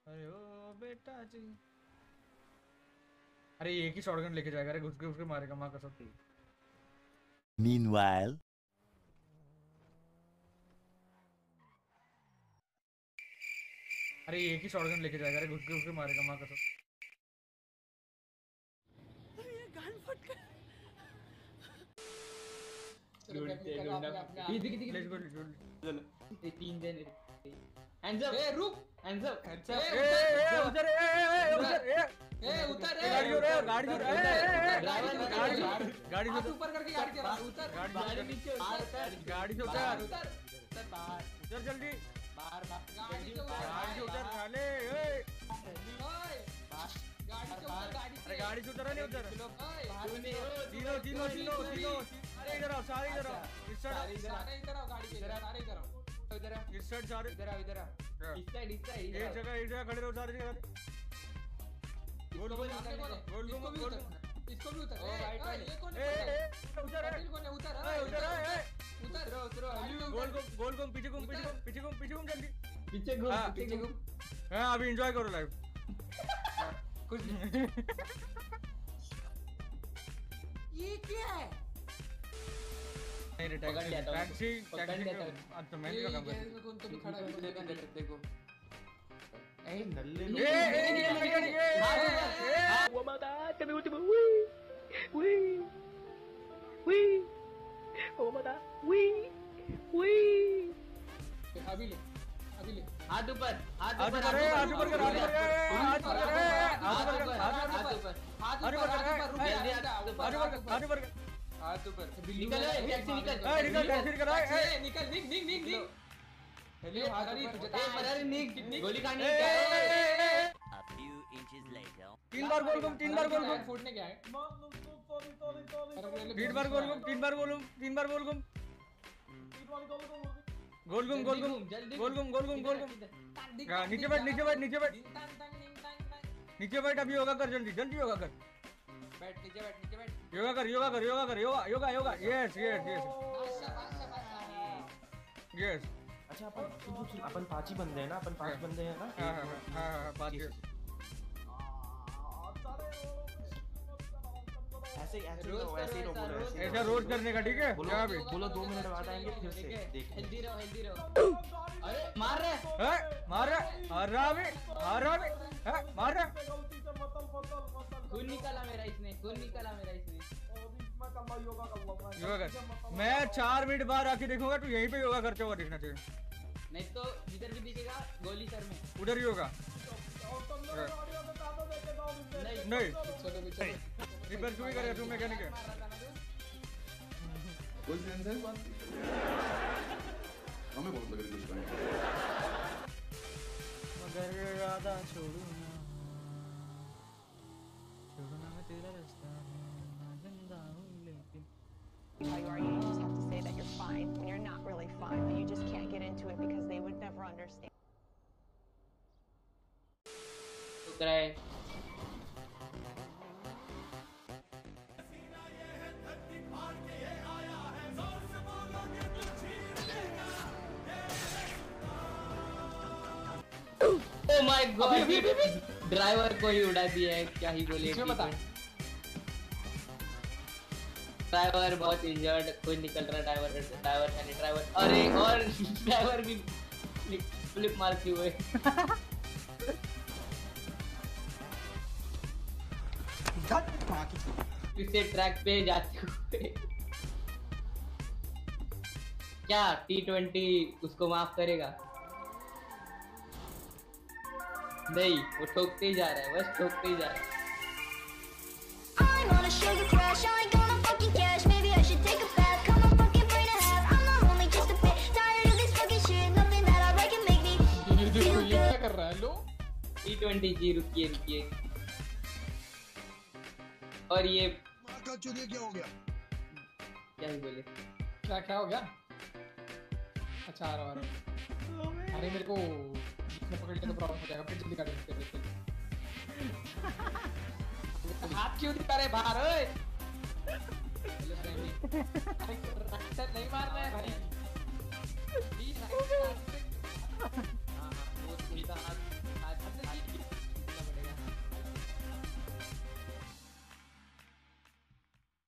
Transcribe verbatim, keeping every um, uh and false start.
अरे ओ बेटा जी। अरे एक ही शॉटगन लेके जाएगा, अरे घुस के घुस के मारेगा माँ कसम। Meanwhile, अरे एक ही शॉटगन लेके जाएगा, अरे घुस के घुस के मारेगा माँ कसम। अरे ये गन फट गया। तीन दिन हैंड्स अप। ए रुक, हैंड्स अप, हैंड्स अप। ए ए उधर, ए ए उधर, ए ए उतर, ए गाड़ी उधर, गाड़ी उधर, ए ड्राइवर गाड़ी गाड़ी हाथ ऊपर करके गाड़ी चला। उतर, गाड़ी नीचे उतर, गाड़ी से उतर, उतर, उतर बाहर, उतर जल्दी बाहर गाड़ी से उतर, गाड़ी से उतर साले। ए ओए गाड़ी से उतर, गाड़ी अरे गाड़ी से उतर, नहीं उतर। तीनों तीनों तीनों तीनों अरे इधर आओ सारे, इधर आओ इस साइड, सारे इधर आओ, गाड़ी के इधर सारे इधर आओ, इधर आओ, इस साइड सारे इधर आओ, इधर आओ, इस साइड, इस साइड, एक जगह एक जगह खड़े रहो सारे जगह। गोल गोल गोल गोल गोल इसको भी उतर। ए राइट वाले, ये कौन ए है? ए उधर है, कौन है? उतर, ए उधर है, उतर, उतरो, उतरो, गोल गोल गोल गोल पीछे घूम, पीछे घूम, पीछे घूम, पीछे घूम जल्दी, पीछे घूम, पीछे घूम। हां अभी एंजॉय करो लाइव। कुछ ये क्या है? नहीं रे पकड़ लिया था टैक्सी उसको, पकड़ लिया था। टैक्सी अब तो मैं का काम कर। कौन तो भी खड़ा है, देखो देखो। ए नल्ले ए ए निकल निकल निकल। वो माता कभी उठ वी वी वी वो माता वी वी अभी ले, अभी ले। हाथ ऊपर, हाथ हाथ ऊपर, ऊपर है, हाथ ऊपर कर, हाथ ऊपर कर, हाथ ऊपर कर, हाथ ऊपर कर, हाथ ऊपर, हाथ हाथ ऊपर कर, रुक जा, जल्दी रुक जा, हाथ ऊपर, हाथ ऊपर कर, हाथ ऊपर कर। हाथ ऊपर निकल ए, टैक्सी निकल। ए निकल टैक्सी निकल, ए ए निकल, निक निक निक निक। हेलो हाथ ऊपर। ए फरारी निक, गोली खानी ए है क्या? ए ए a few inches later. तीन बार गोल घूम, तीन बार गोल घूम, फूटने क्या है? तीन बार गोल घूम, तीन बार गोल घूम, तीन बार गोल घूम, गोल घूम, गोल घूम, गोल घूम, गोल घूम, गोल घूम। हां नीचे बैठ, नीचे बैठ, नीचे बैठ, नीचे बैठ। अभी योगा कर, जल्दी जल्दी योगा कर, बैठ नीचे बैठ, नीचे बैठ। योगा कर, योगा कर, योगा कर, yoga yoga yoga. Yes yes yes yes. अच्छा अपन अपन पांच ही बंदे हैं ना, अपन पांच बंदे हैं ना। हां हां हां हां बात कर। ऐसे ऐसे रो ऐसे ही रो बोलो, ऐसे ऐसा रोज करने का, ठीक है? क्या भी बोलो दो मिनट बाद आएंगे फिर से देख। हेल्दी रहो, हेल्दी रहो। अरे मार रहे है, मार रहा, मार रहा भी, मार रहा भी, है मार रहा। खून निकाला मेरा इसने, खून निकाला मेरा इसने। योगा कर। मैं चार मिनट बाद आके देखूंगा, तू यहीं पे योगा करते हुआ दिखना चाहिए। नहीं तो जिधर भी दिखेगा गोली सर में। उधर ही होगा। नहीं नहीं चलो चलो। रिपेयर क्यों ही करेगा तू, मैकेनिक है। कोई सेंस है बात? हमें बहुत लग रही है कुछ करने। मगर इरादा छोड़ू ना, छोड़ू ना मैं तेरा रास्ता, मैं जिंदा हूँ लेकिन। How you are, you just have to say that you're fine when you're not really fine, but you just can't get into it because they would never understand. उतरा है। Oh my God! ड्राइवर को ही उड़ा दिया है, क्या ही बोले। इसमें बता। ड्राइवर बहुत इंजर्ड, कोई निकल रहा ड्राइवर, ड्राइवर यानी ड्राइवर। अरे और ड्राइवर भी फ्लिप मारते हुए। इसे ट्रैक पे जाते हुए। क्या टी ट्वेंटी उसको माफ करेगा? नहीं, वो ठोकते ही जा रहा है, बस ठोकते ही जा रहा है। ये क्या कर रहा है? लो टी ट्वेंटी जी रुकिए रुकिए। और ये क्या हो गया? क्या ही बोले। क्या क्या हो गया? अच्छा आ रहा आ रहा। अरे मेरे को इसमें पकड़ के तो प्रॉब्लम हो जाएगा, फिर जल्दी काट देते हैं। हाथ क्यों दिखा रहे बाहर? ओए अरे नहीं मार रहा है भाई।